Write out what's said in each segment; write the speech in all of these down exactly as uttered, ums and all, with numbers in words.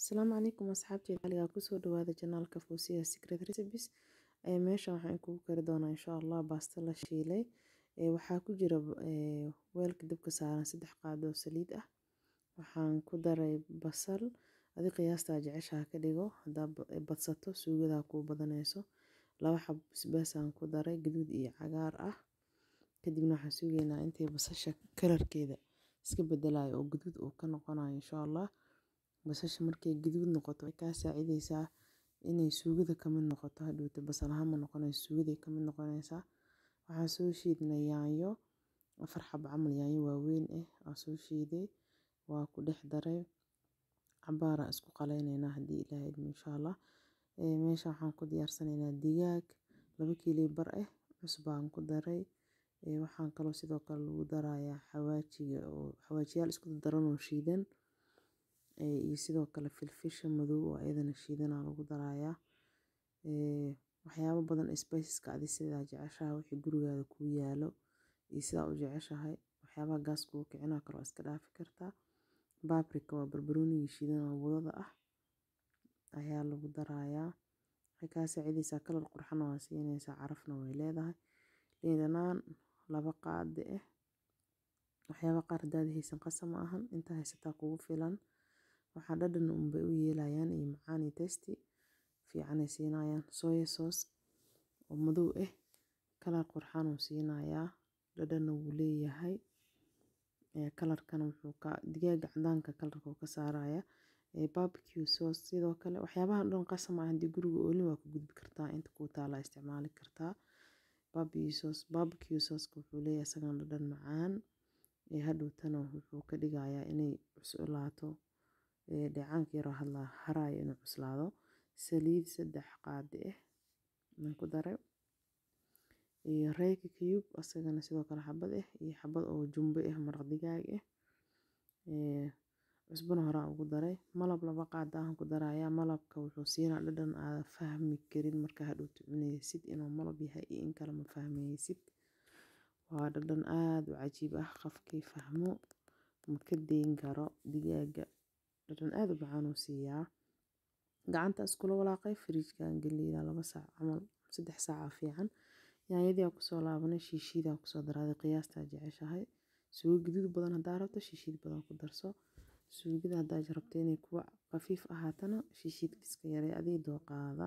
Asalaamu calaykum asxaabteyda xaligaa kusoo dhawaada janaalka Fawziya Secret Recipes ee meeshan waxaan kugu kari doonaa insha Allah baasto la shiilay ee waxaa ku jira ee weelka dabka saaran saddex qaado oo saliid ah waxaan ku daray basal adi qiyaasta jeceshaha ka dhigo hadaa badsato suugada ku badanayso laba xab basbaas aan ku daray gaduud iyo cagaar ah kadibna waxaan suugaynaa intay basasha kalarkeeda iska bedelayo oo gaduud uu ka noqonayo insha Allah basasha markay gaduud noqoto way ka saacideysaa inay suugada ka mid noqoto hadhowta basal ahaan ma noqonayso suugada ka mid noqonaysaa waxaan soo shiidnay yaanyo afar xab camal yaanyo waaweyn ah aan soo shiiday waa ku dhex daray cabaara isku qaleynaynaa haddii ilaahay idmo insha Allah ee meesha waxaan ku diyaarsanaynaa digaag laba kiilo bar ah cusbo aan ku daray ee waxaan kaloo sidoo kale lagu darayaa xawaajiga oo xawaajiyaal isku daran oo shiidan ee iyo sidoo kale filfisha madow oo ayadana shiidan lagu darayaa ee waxyaabo badan spiceska adi sida jeceshahay wixii gurigaada ku yaalo iyo sida u jeceshahay waxyaabaha gaas ku kicina karo iska dhaafi kartaa paprika waa barbarooniga shiidan oo wadada ah ayaa lagu darayaa waxay ka saacideysaa kalar qurxan oo siinaysa carafna way leedahay liin dhanaan laba qaado ah waxyaabo qaar daad haysan qasam ahan inta haysataa kugu filan waxaa dhadhan un bay u yeelayaan iyo macaan iyo tasty fiican ay siinayaan soya sauce oo madow ah kalar qurxan oo siinayaa dhadhanna wuu leeyahay ee kalarkana wuxuu ka digaaga cadaanka kalarka uu ka saaraya ee barbecue sauce sidoo kale waxyaabahan dhan qasam ah hadii guriga oolin waa ku gudbi kartaa inta ku taala isticmaali kartaa barbecue sauce barbecue sauce wuxuu leeyahay isagan dhadhan macaan ee hadhowtana wuxuu ka dhigayaa inay cuslaato ee dheecaanka yar hadla harayo inuu cuslaado saliid saddex qaado ah aan ku daray iyo reeyka cube asagana sidoo kale xabad ah iyo xabad oo jumbo ah maraq digaag ah ee cusbana hore ugu daray malab laba qaado aan ku darayaa malabka wuxuu siinaa dhadhan aad fahmi karin marka hadhowto cunaysid inuu malab yahay iyo in kale ma fahmaysid waa dhadhan aad u cajiib ah qofkii fahmo ma ka deyn karo digaaga dhadhan aad u macaan oo siiyaa gacanta iskula walaaqay fridge-kan galiya laba saac camal saddex saac fiican yaanyadii aan ku soo laabanay shiishiidaan ku soo daray qiyaasta jeceshahay suugo gaduud badan hadaa rabto shiishiid badan ku darso suugada hadaa rabto inay kuwa qafiif ahaatana shiishiidka iska yaree adii dooqaada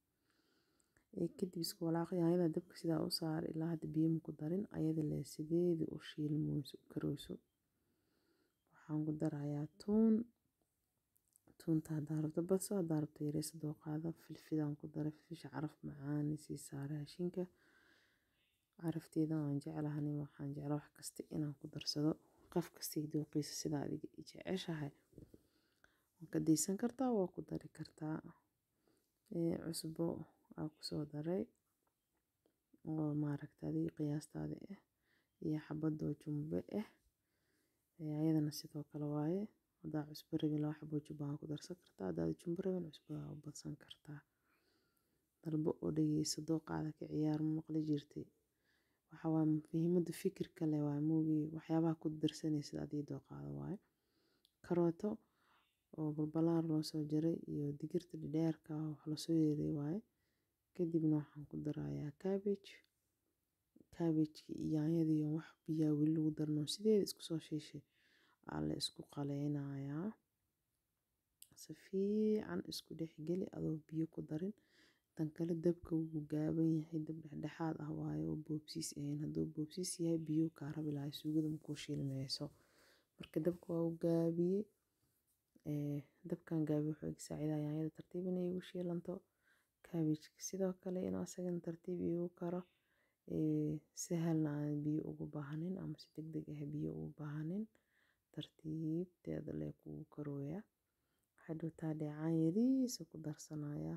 ee kadib isku walaaqay yaanyada dabka sidaa u saar ilaa hadda biyo ma ku darin ayada le sideedii u shiilmayso u karayso waxaan ku darayaa tuun tuunta hadaa rabto badso hadaa rabto yareysa dooqaada filfidaan ku daray filfisha caraf macaan sii saaray hashinka carafteeda waan jeclahay waxaan jeclaa wax kasta inaan ku darsado qof kasta dooqiisa sida adiga jeceshahay waan ka deysan kartaa waa ku dari kartaa ee cusbo aan ku soo daray oo maaragtay qiyaastaada ah iyo xabado jumbo ah ee ayadana sidoo kale waaye hadaa cusbo rabin laba xabo jumbo aan ku darsan kartaa hadaa jumbo rabin cusbo waa badsan kartaa dalbo oo dhageyso dooqaada ka ciyaar ma maqli jirtay waxa waa muhiimada fikirka leh waa moogi waxyaabaha ku darsanaysa adii dooqaada waaye karooto oo balbalaar loo soo jaray iyo digirta dheerka wax la soo yeeray waaye kadibna waxaan ku darayaa cabbage cabbage iyo yaanyadii wax biyo wali lagu darno sideed isku soo shiishay aan la isku qaleynayaa si fiican isku dhex gali adoo biyo ku darin tan kale dabka wuu gaaban yahay dab dhexdhexaad ah waaye oo boobsiis ahayn hadduu boobsiis yahay biyo ka rabi lahay suugada ma ku shiilmayso marka dabka waa u gaabiyey ee dabkan gaabi wuxuu iga saacidayaa yaanyada tartiib inay igu shiilanto cabbage sidoo kale inuu asagan tartiib igu karo ee sahalna aan biyo ugu baahnayn ama si degdeg ah biyo ugu baahnayn tartiibteeda leh kugu karooya hadhowtaa dheecaan yariis ku darsanaya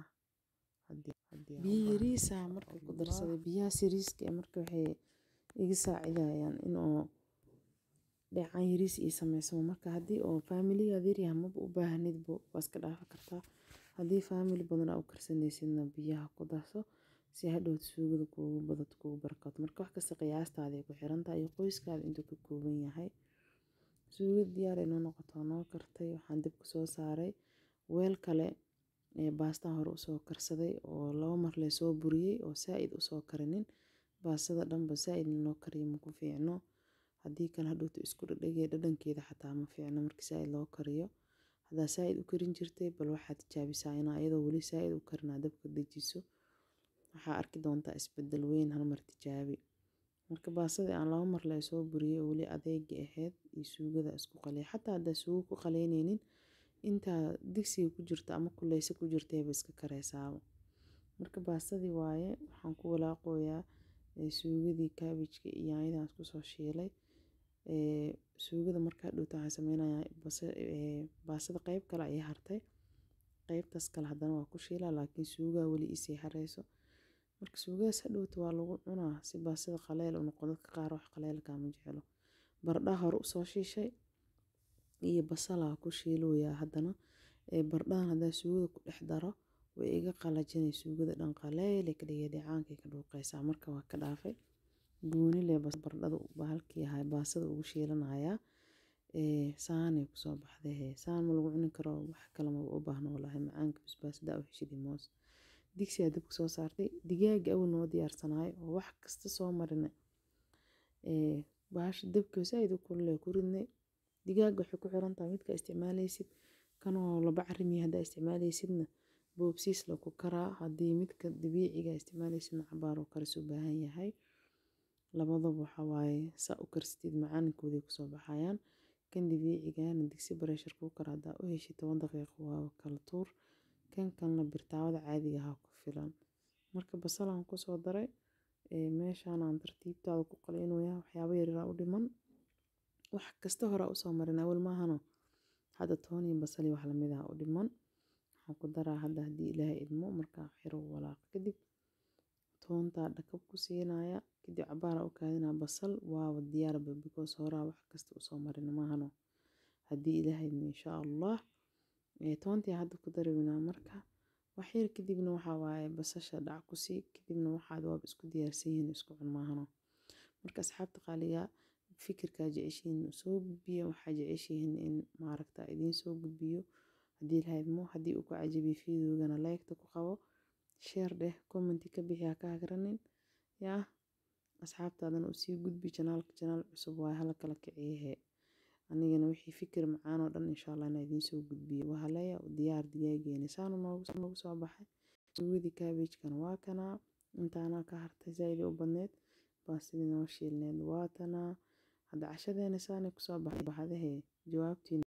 biyo yariisa marka ku darsaday biyaha siriiska ee marka waxay iga saacidayaan inuu dheecaan yariis ii sameyso marka haddii oo family adeer yahay ma u baahnid bo waa iska dhaafi kartaa haddii family badan aad u karsanaysidna biyaha ku darso si hadhowto suugada kugu badato kugu barakato marka wax kasta qiyaastaada ay ku xiran tahay iyo qoyskaada intuu ka kooban yahay suugada diyaar inoo noqoto noo kartay waxaan dib ku soo saaray weel kale ee baastan hore usoo karsaday oo laba mar lee soo buriyey oo saaid usoo karinin baastada dhanba saaid in loo kariyo ma ku fiicno haddii kale hadhowto isku dhadhagee dhadhankeeda xataa ma fiicno marka saaid loo kariyo haddaa saaid u karin jirtay bal waxaad tijaabisaa inaa iyadoo weli saaid u karinaa dabka dejiso waxaa arki doontaa isbedel weyn hal mar tijaabi marka baastadii aan laba mar lee soo buriyey oo weli adeega ahayd iyo suugada isku qaliya xataa haddaa suugo ku qaleyneynin intaa digsiga ku jirta ama kuleyso ku jirtayba iska kareysaabo marka baastadii waaye waxaan ku walaaqooyaa suugadii kaabijka iyo yaanyada aan isku soo shiilay suugada markaa dhowta waxaan sameynayaa baastada qayb kale ayaa hartay qaybtaas kale haddana waa ku shiilaa laakiin suugaa weli isii hareyso marka suugadaas hadhowta waa lagu cunaa si baastada qaleel u noqdo dadka qaar wax qaleelka ma jeclo baradhaha hore usoo shiishay iyo basalaa ku shiilooyaa haddana baradhadan haddaa suugada ku dhex daro way iga qalajinay suugada dhan qaleel ka dhigay dhacaankay ka dhuuqaysaa marka waa ka dhaafay gooni lee baradhada bahalkii ahaa baastada ugu shiilanayaa saanay kusoo baxday saan ma lagu cuni karo wax kale ma u baahno walahi macaanka basbaas daa u heshidii moos digsiga dabka soo saartay digaaga awal noo diyaarsanaay oo wax kasta soo marinay bahasha dabka saaid u kululay ku ridnay digaaga waxay ku xiran tahay midka isticmaalaysid kanoo laba carimiya haddaa isticmaalaysidna boobsiis la ku karaa haddii midka dabiiciga isticmaalaysidna cabaar oo karis u baahan yahay labadaba waxa waaye saa u karsatid macaankooday kusoo baxayaan kan dabiicigana digsi pressure cooker haddaa u heshid toban daqiiqo waa kala tuur kan kalena birtaawada caadiga ahaa ku filan marka basalaan kusoo daray meeshaan aan tartiibtaada ku qaleynayaa waxyaabo yaryar u dhiman wax kasta hore usoo marin awal maahano hadda toon iyo basal iyo wax lamid ah u dhiman waxaan ku daraa hadda haddii ilaahay idmo markaa xiro walaaq kadib toontaa dhakab ku siinaya kadib cabaara u kaadinaa basal waawa diyaarba because horaa wax kasta usoo marin maahano haddii ilaahay idmo insha allah toontii hadda ku dareynaa marka wax yar kadibna waxaa waaye basasha dhac ku sii kadibna waxaad waaba isku diyaarsan yihiin isku cun maahano marka asxaabta qaaliga fikirkaa jeceshiin soo gudbiya waxaa jeceshiin in maaragta idiin soo gudbiyo haddii ilaahay idmo haddii uu ku cajabiyo fiidiyoogana like-ta ku qabo share dheh commenti ka bixi ha ka hagranin yaa asxaabtaadana u sii gudbi janaalka janaal cusub waaye hala kala kiciyehe anigana wixii fikir macaan oo dhan insha allah inaan idiin soo gudbiyo wahaleya diyaar digaageena saanu noogu soo baxay suugadii kaabijkana waa kanaa intaana ka hartay zaaid u badneed baasidii noo shiilneed waa tanaa hadda cashadeena saanay kusoo baxday jawaabtiin